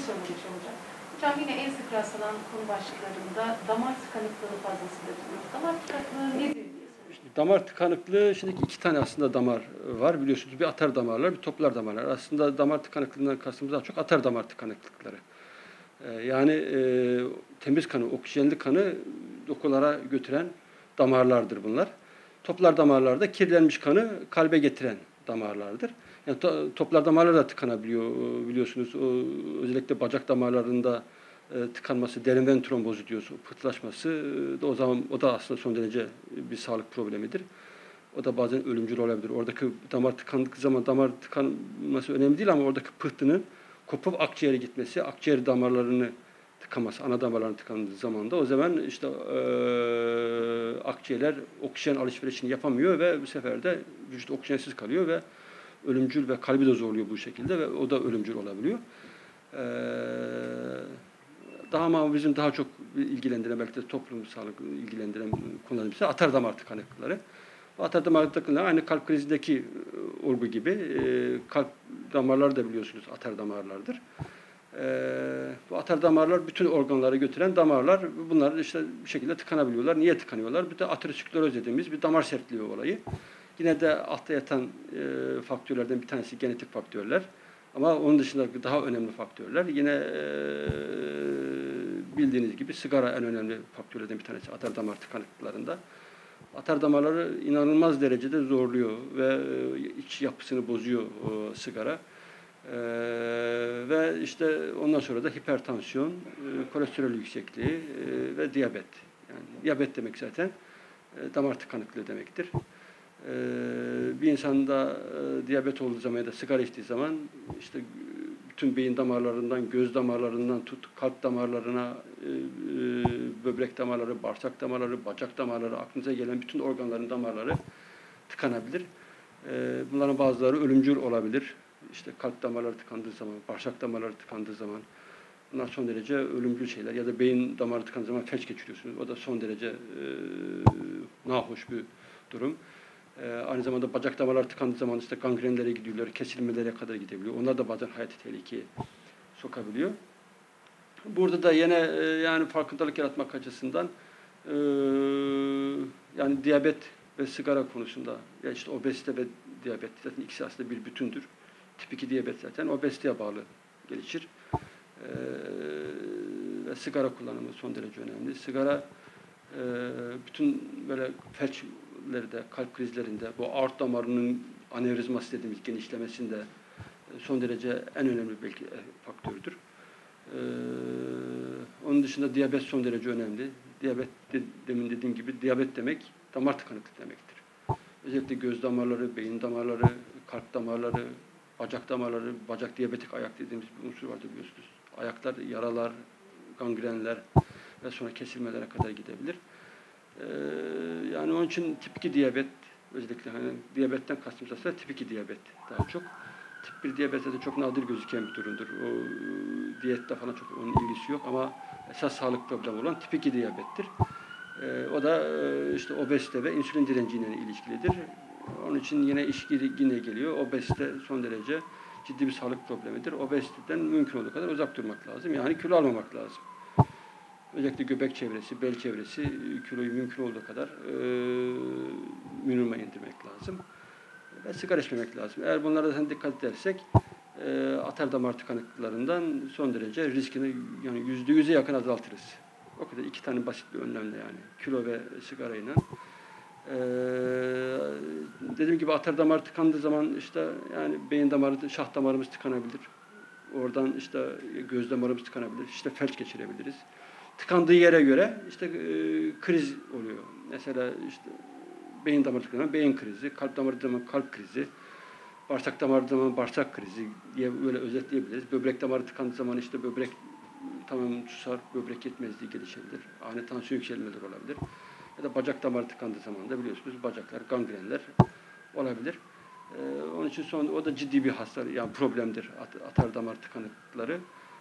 sorum olacak. Hocam yine en sık rastlanan konu başlıklarında damar tıkanıklığı fazlasıyla duyuyoruz. Damar tıkanıklığı nedir diye soruyoruz. Damar tıkanıklığı, şimdi iki tane aslında damar var biliyorsunuz. Bir atar damarlar, bir toplar damarlar. Aslında damar tıkanıklığından kastımız daha çok atar damar tıkanıklıkları. Yani temiz kanı, oksijenli kanı dokulara götüren damarlardır bunlar. Toplar damarlarda kirlenmiş kanı kalbe getiren damarlardır. Yani toplar damarlar da tıkanabiliyor biliyorsunuz. Özellikle bacak damarlarında tıkanması, derin ven trombozu diyoruz, pıhtılaşması da o zaman o da aslında son derece bir sağlık problemidir. O da bazen ölümcül olabilir. Oradaki damar tıkandığı zaman damar tıkanması önemli değil ama oradaki pıhtının kopup akciğere gitmesi, akciğer damarlarını tıkaması, ana damarlarını tıkandığı zaman da o zaman işte akciğerler oksijen alışverişini yapamıyor ve bu sefer de vücut oksijensiz kalıyor ve ölümcül ve kalbi de zorluyor bu şekilde ve o da ölümcül olabiliyor. Daha ama bizim daha çok ilgilendiren, belki de toplum sağlığı ilgilendiren konularımız ise atar damar tıkanıklıkları. Bu atar damar tıkanıklıkları aynı kalp krizindeki olgu gibi. Kalp damarları da biliyorsunuz atar damarlardır. Bu atar damarlar bütün organlara götüren damarlar. Bunlar işte bir şekilde tıkanabiliyorlar. Niye tıkanıyorlar? Bir de ateroskleroz dediğimiz bir damar sertliği olayı. Yine de altta yatan faktörlerden bir tanesi genetik faktörler. Ama onun dışında daha önemli faktörler. Yine bildiğiniz gibi sigara en önemli faktörlerden bir tanesi atar damar tıkanıklıklarında. Atar damarları inanılmaz derecede zorluyor ve iç yapısını bozuyor sigara. Ve işte ondan sonra da hipertansiyon, kolesterol yüksekliği ve diyabet. Yani diyabet demek zaten damar tıkanıklığı demektir. Bir insanda diyabet olduğu zaman ya da sigara içtiği zaman işte bütün beyin damarlarından, göz damarlarından tut, kalp damarlarına, böbrek damarları, bağırsak damarları, bacak damarları, aklınıza gelen bütün organların damarları tıkanabilir. Bunların bazıları ölümcül olabilir. İşte kalp damarları tıkandığı zaman, bağırsak damarları tıkandığı zaman bunlar son derece ölümcül şeyler. Ya da beyin damarı tıkandığı zaman felç geçiriyorsunuz. O da son derece nahoş bir durum. Aynı zamanda bacak damarları tıkandığı zaman işte gangrenlere gidiyorlar, kesilmelere kadar gidebiliyor. Onlar da bazen hayati tehlikeye sokabiliyor. Burada da yine yani farkındalık yaratmak açısından yani diyabet ve sigara konusunda ya işte obezite ve diyabet zaten ikisi aslında bir bütündür. Tip 2 diyabet zaten obeziteye bağlı gelişir. Ve sigara kullanımı son derece önemli. Sigara bütün böyle felçlerde, kalp krizlerinde, bu aort damarının anevrizması dediğimiz genişlemesinde son derece en önemli belki faktördür. Onun dışında diyabet son derece önemli. Diyabet demin dediğim gibi diyabet demek damar tıkanıklığı demektir. Özellikle göz damarları, beyin damarları, kalp damarları, bacak damarları, bacak diyabetik ayak dediğimiz bir unsur vardır biliyorsunuz. Ayaklar, yaralar, gangrenler ve sonra kesilmelere kadar gidebilir. Yani onun için tip 2 diyabet, özellikle hani diyabetten kastımız aslında tip 2 diyabet daha çok. Tip 1 diyabette de çok nadir gözüken bir durumdur. O diyette falan çok onun ilgisi yok ama esas sağlık problemi olan tip 2 diyabettir. O da işte obezite ve insülin direnciyle ilişkilidir. Onun için yine iş yine geliyor. Obezite son derece ciddi bir sağlık problemidir. Obeziteden mümkün olduğu kadar uzak durmak lazım. Yani kilo almamak lazım. Özellikle göbek çevresi, bel çevresi kiloyu mümkün olduğu kadar minimuma indirmek lazım. Ve sigara içmemek lazım. Eğer bunlara da dikkat edersek atar damar tıkanıklıklarından son derece riskini yani %100'e yakın azaltırız. O kadar iki tane basit bir önlemle yani. Kilo ve sigarayla. Dediğim gibi atar damar tıkandığı zaman işte yani beyin damarı, şah damarımız tıkanabilir. Oradan işte göz damarımız tıkanabilir. İşte felç geçirebiliriz. Tıkandığı yere göre işte kriz oluyor. Mesela işte beyin damarı tıkanıyor, beyin krizi, kalp damarı tıkanıyor, kalp krizi, bağırsak damarı tıkanıyor, bağırsak krizi diye böyle özetleyebiliriz. Böbrek damarı tıkandığı zaman işte böbrek tamamen susar, böbrek yetmezliği gelişebilir. Ani tansiyon yükselmeleri olabilir. Ya da bacak damarı tıkandığı zaman da biliyorsunuz bacaklar, gangrenler olabilir. Onun için o da ciddi bir hastalık, yani problemdir atar damar tıkanıklıkları.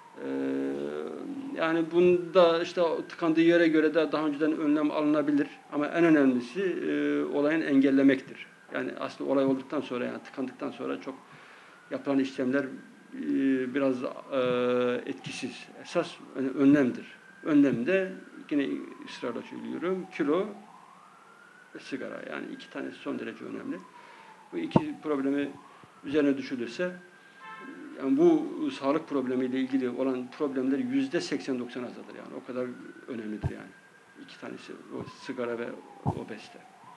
Yani bunda işte tıkandığı yere göre de daha önceden önlem alınabilir. Ama en önemlisi olayın engellemektir. Yani aslında olay olduktan sonra yani tıkandıktan sonra çok yapılan işlemler biraz etkisiz. Esas önlemdir. Önlemde yine ısrarla söylüyorum, kilo ve sigara. Yani iki tanesi son derece önemli. Bu iki problemi üzerine düşülürse, yani bu sağlık problemiyle ilgili olan problemler %80-90 azalır. Yani o kadar önemlidir yani. İki tanesi, o sigara ve obezite.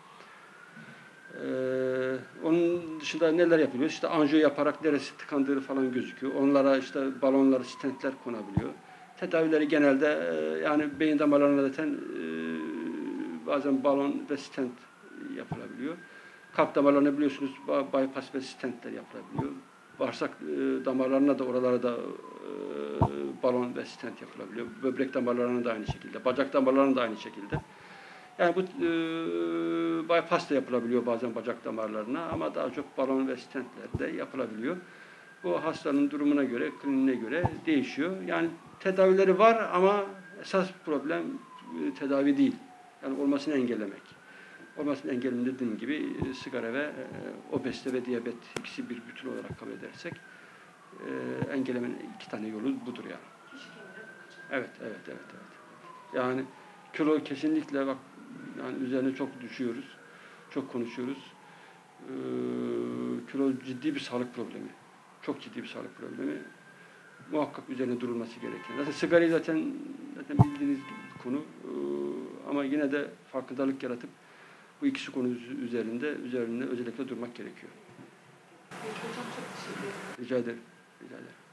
Onun dışında neler yapılıyor? İşte anjiyo yaparak neresi tıkandığı falan gözüküyor. Onlara işte balonlar, stentler konabiliyor. Tedavileri genelde yani beyin damarlarına zaten bazen balon ve stent yapılabiliyor. Kalp damarlarına biliyorsunuz bypass ve stentler yapılabiliyor. Bağırsak damarlarına da oralara da balon ve stent yapılabiliyor. Böbrek damarlarına da aynı şekilde. Bacak damarlarına da aynı şekilde. Yani bu bypass da yapılabiliyor bazen bacak damarlarına ama daha çok balon ve stentler de yapılabiliyor. Bu hastanın durumuna göre, kliniğine göre değişiyor. Yani tedavileri var ama esas problem tedavi değil. Yani olmasını engellemek. Olmasını engellemek dediğim gibi sigara ve obezite ve diyabet ikisi bir bütün olarak kabul edersek engellemenin iki tane yolu budur yani. Evet. Yani kilo kesinlikle bak yani üzerine çok düşüyoruz. Çok konuşuyoruz. Kilo ciddi bir sağlık problemi. Çok ciddi bir sağlık problemi. Muhakkak üzerine durulması gereken. Zaten sigarayı zaten bildiğiniz bir konu. Ama yine de farkındalık yaratıp bu ikisi konu üzerinde özellikle durmak gerekiyor. Hocam çok teşekkür ederim. Rica ederim.